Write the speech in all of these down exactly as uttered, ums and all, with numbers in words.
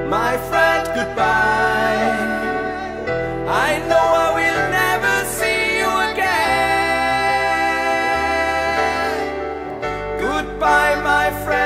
my friend, goodbye. I know I will never see you again. Goodbye, my friend.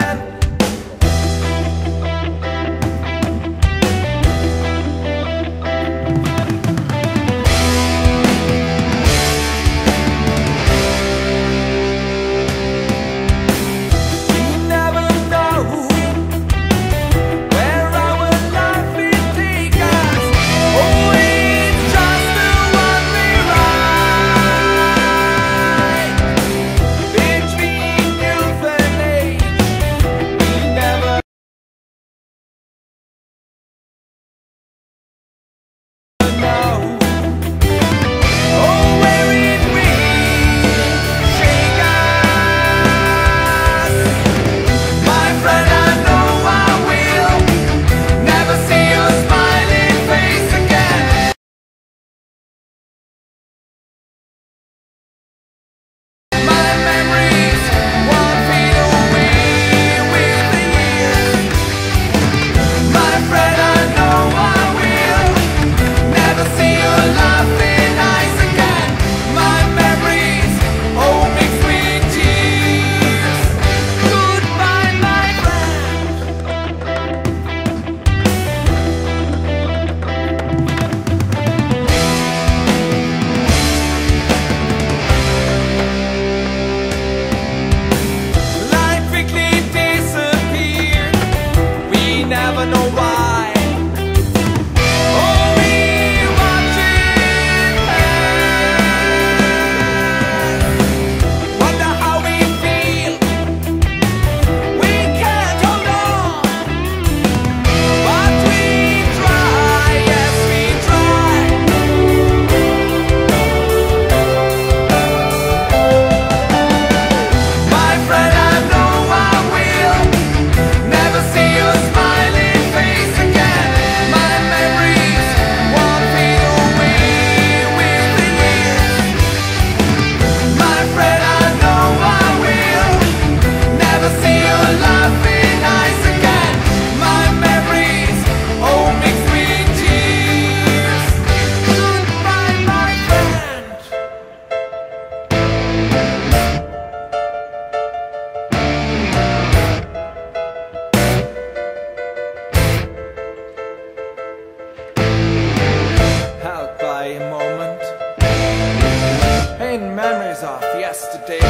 Yesterday,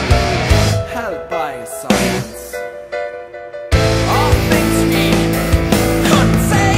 held by silence. All things we couldn't say.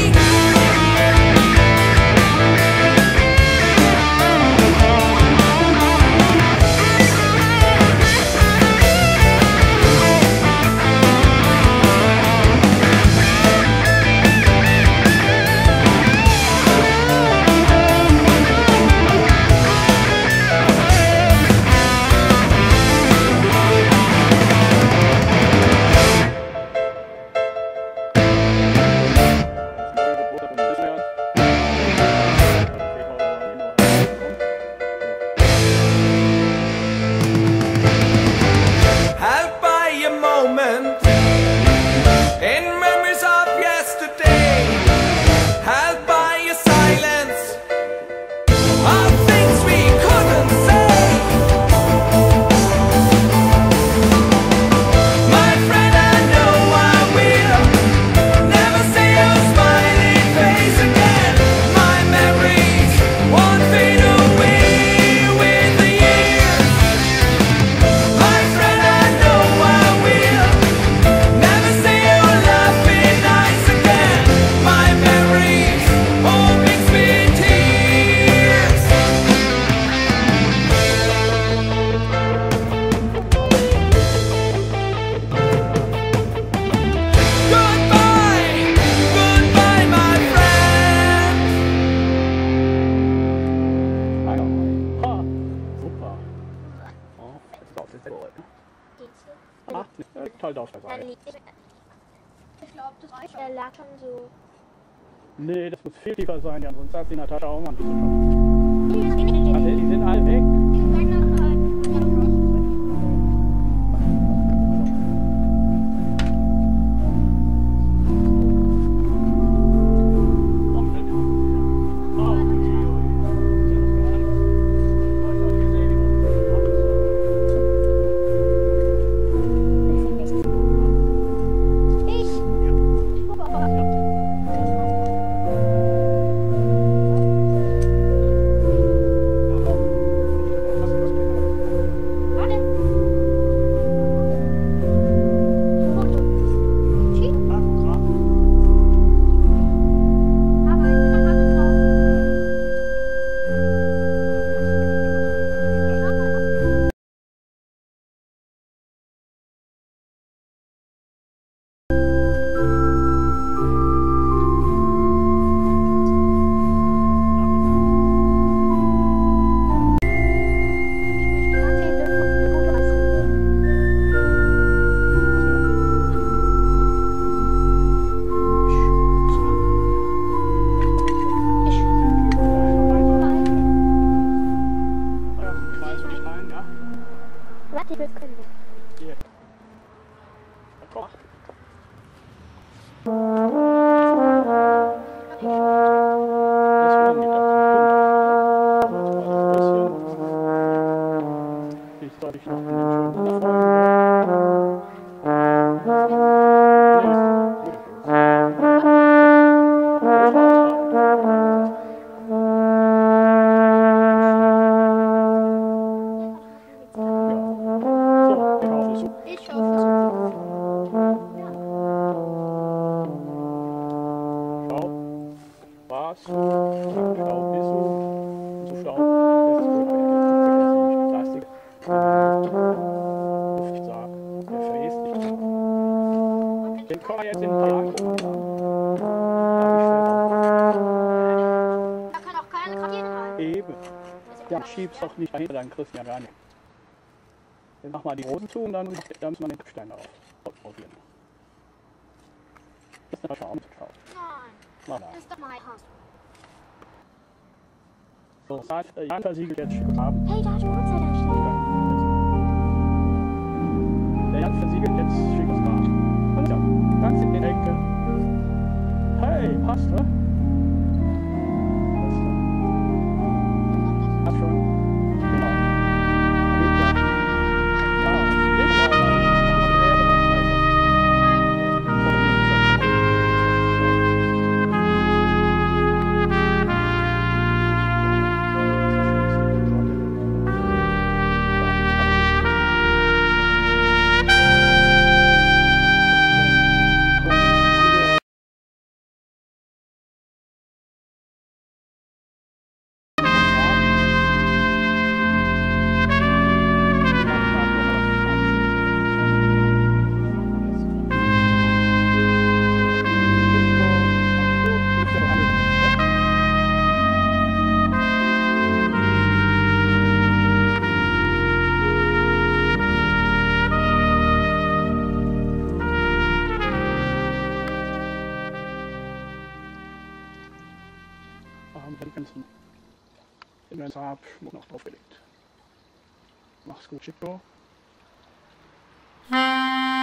Toll drauf dabei. Ich glaube, das reicht. Der lag schon so. Nee, das muss viel tiefer sein, ja, sonst hat sie Natascha auch mal ein bisschen. Also, die sind alle weg. Luft auf. Das ist gut, aber ja, Plastik. Luftsack. Der fräst nicht. Den kann man jetzt in ein paar Jahren gucken. Da kann auch keine Kabine rein. Eben. Ja, schieb's doch nicht dahinter, dann kriegst du ja gar nicht. Jetzt mach mal die Rosen zu und dann, dann müssen wir den Stein auf. Ausprobieren. Das ist eine Schau, schau. Nein, Mal das ist doch mein Haus. So, Saat, äh, Jan versiegelt jetzt schick haben. Hey, da hat die Uhrzeit da stehen. Der Jan versiegelt jetzt schickes Grab. Alles ja, ganz in die Ecke. Hey, passt, ne? Passt schon. Genau. Ja, leg mal. Machen wir den den ganzen Abschmuck noch draufgelegt. Mach's gut, Chico.